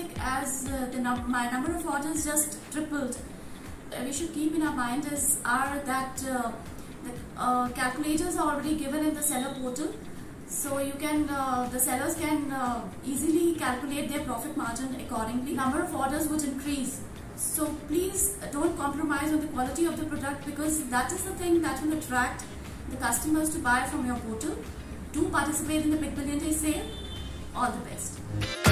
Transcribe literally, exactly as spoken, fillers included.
fantastic as uh, the num my number of orders just tripled. Uh, we should keep in our mind is are that uh, the uh, calculators are already given in the seller portal, so you can uh, the sellers can uh, easily calculate their profit margin accordingly. Number of orders would increase. So please don't compromise on the quality of the product, because that is the thing that will attract the customers to buy from your portal. Do participate in the Big Billion Day sale. All the best.